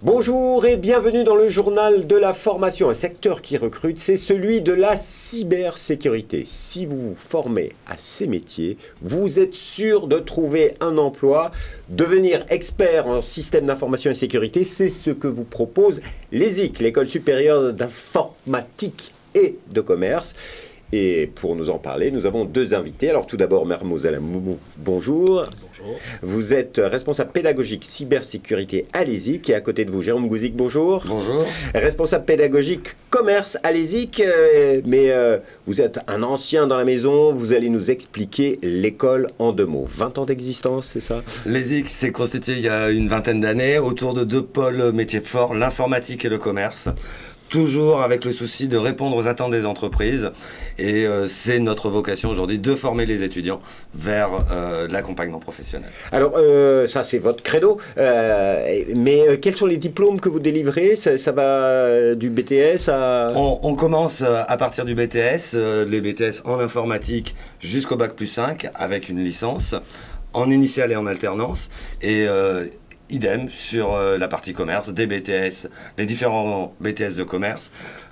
Bonjour et bienvenue dans le journal de la formation. Un secteur qui recrute, c'est celui de la cybersécurité. Si vous vous formez à ces métiers, vous êtes sûr de trouver un emploi. Devenir expert en système d'information et sécurité, c'est ce que vous propose l'ESIC, l'École supérieure d'informatique et de commerce. Et pour nous en parler, nous avons deux invités. Alors tout d'abord, Mermoz Alamou, bonjour. Bonjour. Vous êtes responsable pédagogique cybersécurité à l'ESIC. Et à côté de vous, Jérôme Gouzik, bonjour. Bonjour. Responsable pédagogique commerce à l'ESIC. Mais vous êtes un ancien dans la maison. Vous allez nous expliquer l'école en deux mots. 20 ans d'existence, c'est ça? L'ESIC s'est constitué il y a une vingtaine d'années autour de deux pôles métiers forts, l'informatique et le commerce. Toujours avec le souci de répondre aux attentes des entreprises. Et c'est notre vocation aujourd'hui de former les étudiants vers l'accompagnement professionnel. Alors, ça c'est votre credo. Mais quels sont les diplômes que vous délivrez? Ça va du BTS à... On commence à partir du BTS, les BTS en informatique jusqu'au Bac+5 avec une licence, en initiale et en alternance. Et... idem sur la partie commerce, des BTS, les différents BTS de commerce,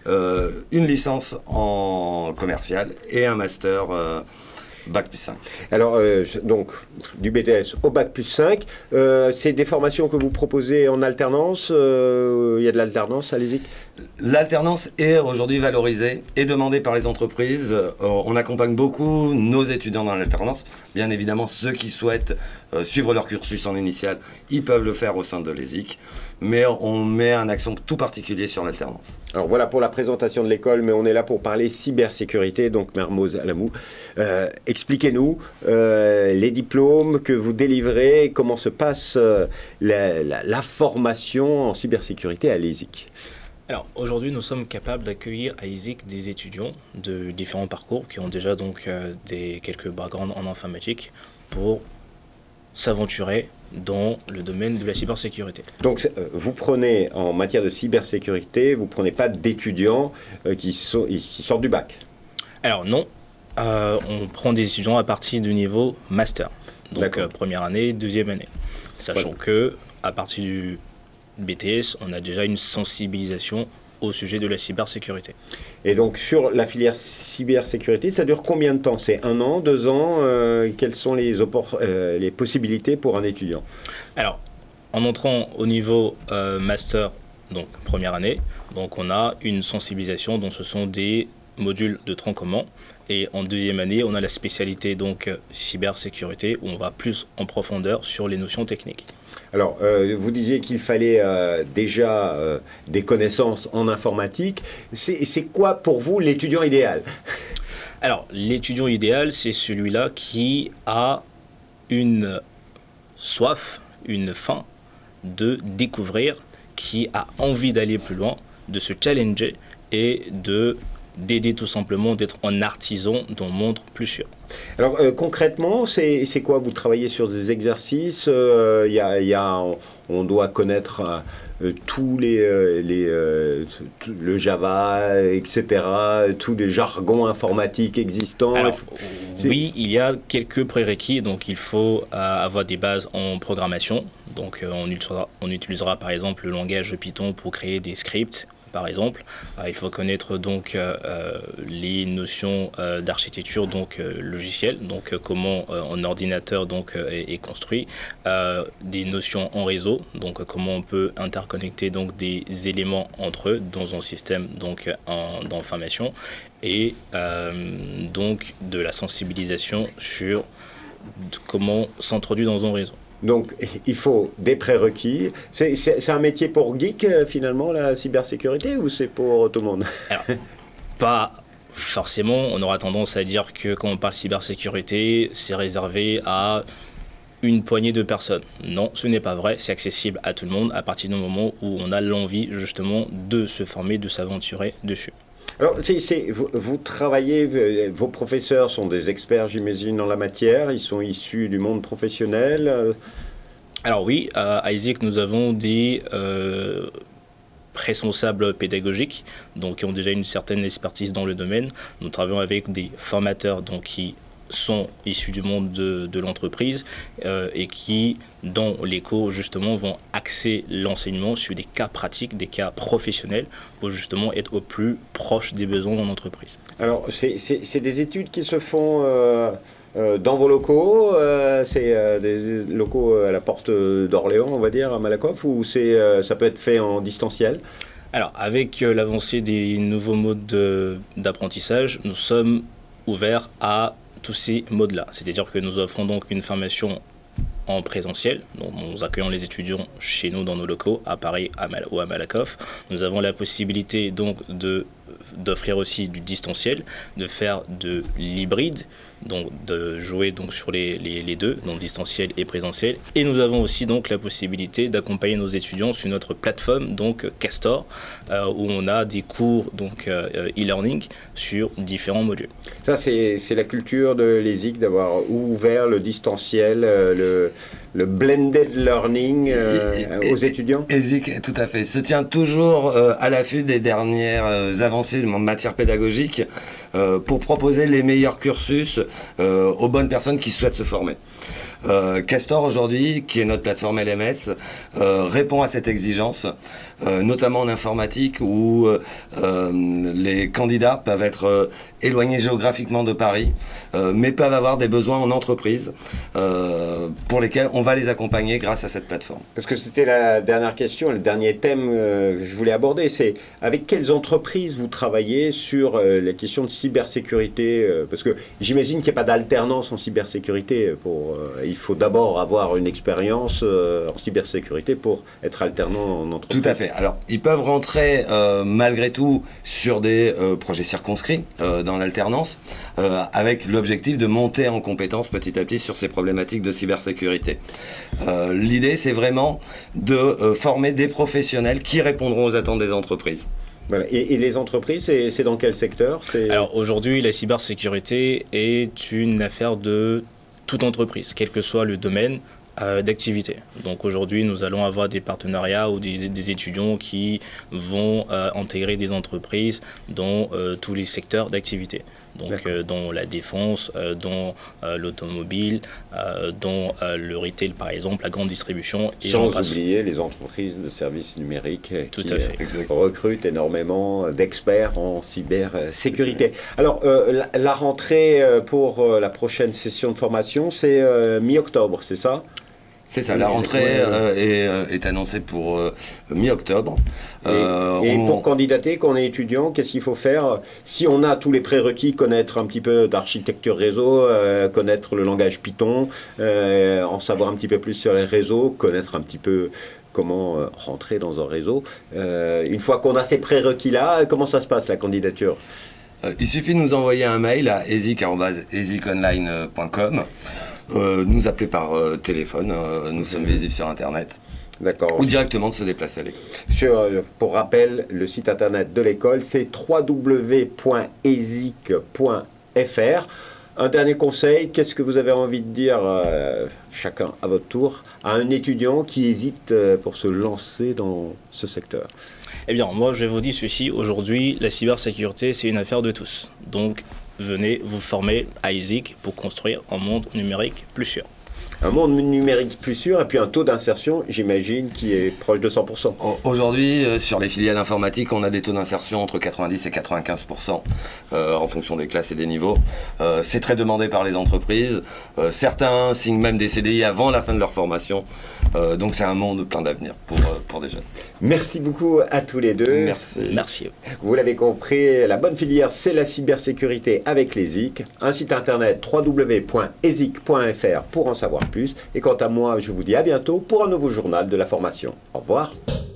une licence en commercial et un master Bac+5. Alors, donc, du BTS au Bac+5, c'est des formations que vous proposez en alternance. Il y a de l'alternance à l'ESIC? L'alternance est aujourd'hui valorisée et demandée par les entreprises. On accompagne beaucoup nos étudiants dans l'alternance. Bien évidemment, ceux qui souhaitent suivre leur cursus en initiale, ils peuvent le faire au sein de l'ESIC. Mais on met un accent tout particulier sur l'alternance. Alors voilà pour la présentation de l'école, mais on est là pour parler cybersécurité. Donc Mermoz Alamou, expliquez-nous les diplômes que vous délivrez, comment se passe la formation en cybersécurité à l'ESIC. Alors aujourd'hui, nous sommes capables d'accueillir à l'ESIC des étudiants de différents parcours qui ont déjà donc quelques backgrounds en informatique pour s'aventurer dans le domaine de la cybersécurité. Donc vous prenez, en matière de cybersécurité, vous ne prenez pas d'étudiants qui sortent du bac? Alors non, on prend des étudiants à partir du niveau master, donc première année, deuxième année. Sachant que à partir du BTS, on a déjà une sensibilisation au sujet de la cybersécurité. Et donc sur la filière cybersécurité, ça dure combien de temps? C'est 1 an, 2 ans? Quelles sont les possibilités pour un étudiant? Alors, en entrant au niveau master, donc première année, donc on a une sensibilisation dont ce sont des modules de tronc commun. Et en deuxième année, on a la spécialité donc cybersécurité où on va plus en profondeur sur les notions techniques. Alors, vous disiez qu'il fallait déjà des connaissances en informatique. C'est quoi pour vous l'étudiant idéal? Alors, l'étudiant idéal, c'est celui-là qui a une soif, une faim de découvrir, qui a envie d'aller plus loin, de se challenger et d'aider tout simplement, d'être un artisan d'un monde plus sûr. Alors concrètement, c'est quoi? Vous travaillez sur des exercices, on doit connaître tous le Java, etc., tous les jargons informatiques existants. Alors, oui, il y a quelques prérequis, donc il faut avoir des bases en programmation. Donc on utilisera par exemple le langage Python pour créer des scripts. Par exemple, il faut connaître donc les notions d'architecture donc logicielle, donc comment un ordinateur donc est construit, des notions en réseau, donc comment on peut interconnecter donc des éléments entre eux dans un système donc d'information, et donc de la sensibilisation sur comment s'introduire dans un réseau. Donc, il faut des prérequis. C'est un métier pour geek, finalement, la cybersécurité, ou c'est pour tout le monde? Alors, pas forcément. On aura tendance à dire que quand on parle cybersécurité, c'est réservé à une poignée de personnes. Non, ce n'est pas vrai. C'est accessible à tout le monde à partir du moment où on a l'envie, justement, de se former, de s'aventurer dessus. Alors, vous travaillez, vos professeurs sont des experts, j'imagine, en la matière, ils sont issus du monde professionnel. Alors oui, à l'ESIC, nous avons des responsables pédagogiques, donc qui ont déjà une certaine expertise dans le domaine. Nous travaillons avec des formateurs donc, qui sont issus du monde de l'entreprise et qui, dans les cours, justement, vont axer l'enseignement sur des cas pratiques, des cas professionnels, pour justement être au plus proche des besoins dans l'entreprise. Alors, c'est des études qui se font dans vos locaux, c'est des locaux à la porte d'Orléans, on va dire, à Malakoff, ou ça peut être fait en distanciel? Alors, avec l'avancée des nouveaux modes d'apprentissage, nous sommes ouverts à tous ces modes-là. C'est-à-dire que nous offrons donc une formation en présentiel, donc nous accueillons les étudiants chez nous dans nos locaux, à Paris ou à Malakoff. Nous avons la possibilité donc d'offrir aussi du distanciel, de faire de l'hybride, donc de jouer donc sur les deux, donc distanciel et présentiel. Et nous avons aussi donc la possibilité d'accompagner nos étudiants sur notre plateforme, donc Castor, où on a des cours donc e-learning sur différents modules. Ça, c'est la culture de l'ESIC d'avoir ouvert le distanciel, le blended learning aux étudiants? ESIC, tout à fait, se tient toujours à l'affût des dernières avancées en matière pédagogique pour proposer les meilleurs cursus aux bonnes personnes qui souhaitent se former. Castor aujourd'hui, qui est notre plateforme LMS, répond à cette exigence, notamment en informatique où les candidats peuvent être éloignés géographiquement de Paris, mais peuvent avoir des besoins en entreprise pour lesquels on va les accompagner grâce à cette plateforme. Parce que c'était la dernière question, le dernier thème que je voulais aborder, c'est avec quelles entreprises vous travaillez sur les questions de cybersécurité, parce que j'imagine qu'il n'y a pas d'alternance en cybersécurité. Il faut d'abord avoir une expérience en cybersécurité pour être alternant en entreprise. Tout à fait. Alors, ils peuvent rentrer malgré tout sur des projets circonscrits dans l'alternance, avec l'objectif de monter en compétence petit à petit sur ces problématiques de cybersécurité. L'idée, c'est vraiment de former des professionnels qui répondront aux attentes des entreprises. Voilà. Et les entreprises, c'est dans quel secteur? Alors aujourd'hui, la cybersécurité est une affaire de toute entreprise, quel que soit le domaine d'activité. Donc aujourd'hui, nous allons avoir des partenariats ou des étudiants qui vont intégrer des entreprises dans tous les secteurs d'activité. Donc dans la défense, dans l'automobile, dans le retail par exemple, la grande distribution. Et sans oublier les entreprises de services numériques qui recrutent énormément d'experts en cybersécurité. Alors la rentrée pour la prochaine session de formation, c'est mi-octobre, c'est ça? C'est ça, la rentrée est annoncée pour mi-octobre. Et pour candidater, quand on est étudiant, qu'est-ce qu'il faut faire? Si on a tous les prérequis, connaître un petit peu d'architecture réseau, connaître le langage Python, en savoir un petit peu plus sur les réseaux, connaître un petit peu comment rentrer dans un réseau. Une fois qu'on a ces prérequis-là, comment ça se passe la candidature? Il suffit de nous envoyer un mail à esic@esiconline.com. Nous appeler par téléphone, nous sommes visibles sur Internet. D'accord. Ou directement de se déplacer à l'école. Pour rappel, le site Internet de l'école, c'est www.esic.fr. Un dernier conseil, qu'est-ce que vous avez envie de dire, chacun à votre tour, à un étudiant qui hésite pour se lancer dans ce secteur? Eh bien, moi, je vais vous dire ceci. Aujourd'hui, la cybersécurité, c'est une affaire de tous. Donc, venez vous former à ESIC pour construire un monde numérique plus sûr. Un monde numérique plus sûr et puis un taux d'insertion, j'imagine, qui est proche de 100%. Aujourd'hui, sur les filiales informatiques, on a des taux d'insertion entre 90 et 95% en fonction des classes et des niveaux. C'est très demandé par les entreprises. Certains signent même des CDI avant la fin de leur formation. Donc c'est un monde plein d'avenir pour des jeunes. Merci beaucoup à tous les deux. Merci. Merci. Vous l'avez compris, la bonne filière, c'est la cybersécurité avec l'ESIC. Un site internet www.esic.fr pour en savoir plus. Et quant à moi, je vous dis à bientôt pour un nouveau journal de la formation. Au revoir.